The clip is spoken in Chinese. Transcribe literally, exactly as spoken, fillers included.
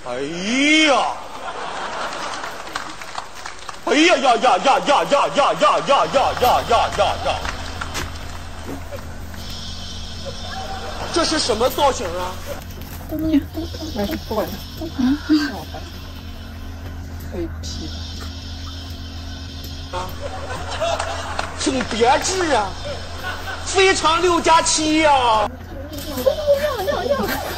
哎呀！哎呀呀呀呀呀呀呀呀呀呀呀呀呀呀！这是什么造型啊？ 你还是不管了。嗯，可以批啊，挺别致啊，非常六加七呀。 要要要！